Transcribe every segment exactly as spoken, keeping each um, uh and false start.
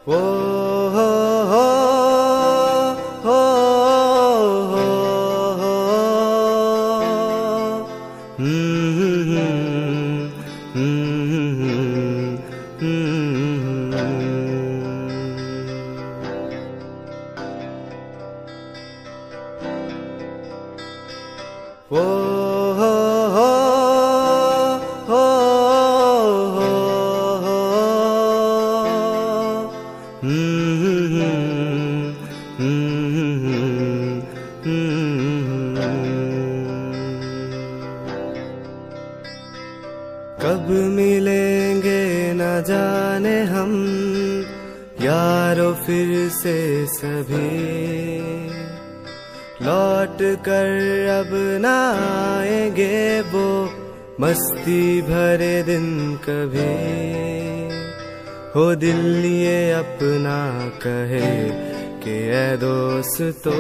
वो हो हो हो हो हो हम्म हम्म हम्म वो हो हो हो हो हो हम्म हम्म हम्म कब मिलेंगे न जाने हम यारो फिर से सभी, लौट कर अब न आएंगे वो मस्ती भरे दिन कभी। हो दिल ये अपना कहे कि ऐ दोस्तों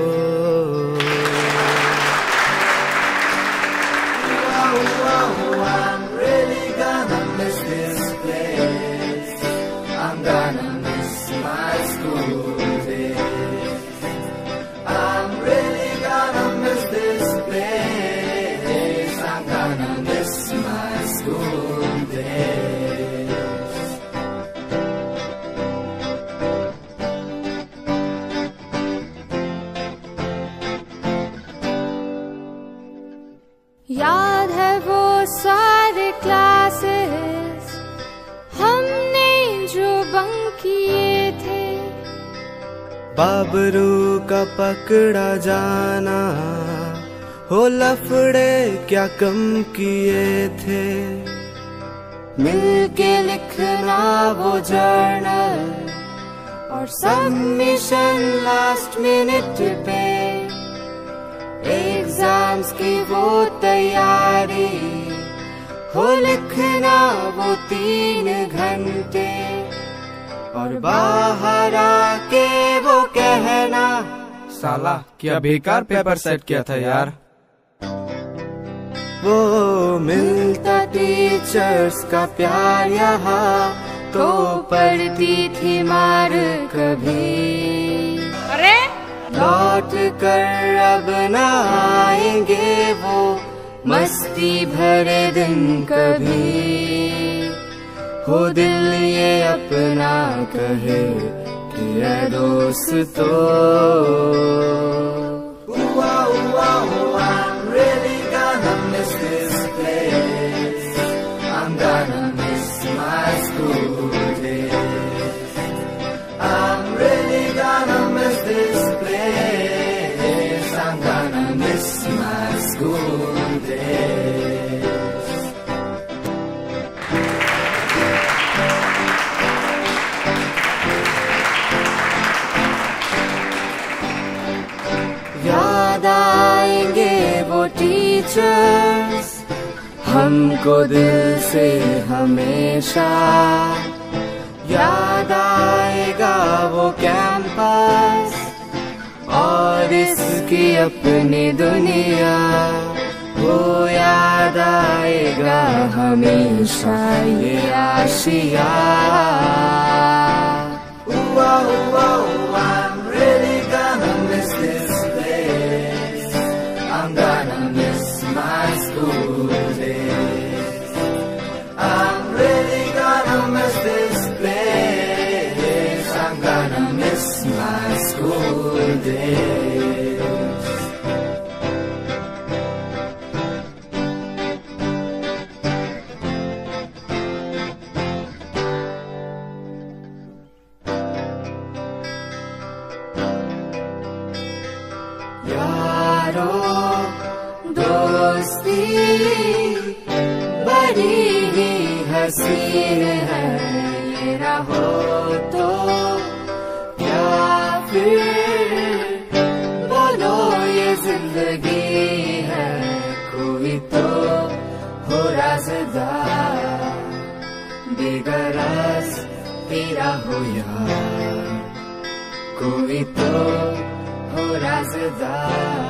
याद है वो सारे क्लासेस हमने जो बंक किए थे, बाबरू का पकड़ा जाना हो लफड़े क्या कम किए थे, मिलके लिखना वो जर्नल और सबमिशन लास्ट मिनट पे, एग्जाम्स की वो तैयारी हो लिखना वो तीन घंटे, और बाहर आके वो कहना साला क्या बेकार पेपर सेट किया था यार। वो मिलता टीचर्स का प्यार यहाँ तो पड़ती थी मार कभी, अरे लौट कर अब न आएंगे वो मस्ती भरे दिन कभी। हो दिल ये अपना कहे कि ऐ दोस्तों याद आएंगे वो टीचर्स हमको दिल से हमेशा, याद आएगा वो कैंपस और इसकी अपनी दुनिया, वो याद आएगा हमेशा ये आशिया। हुआ हुआ हुआ I'm really gonna miss this place, I'm gonna miss my school days, I'm really gonna miss this place, I'm gonna miss my school days. यारो दोस्ती बड़ी ही हसीन है, ये रहो तो क्या फिर बोलो ये जिंदगी है, कोई तो हो राज़दार बेगरज तेरा हो यार, कोई तो हो राज़दार।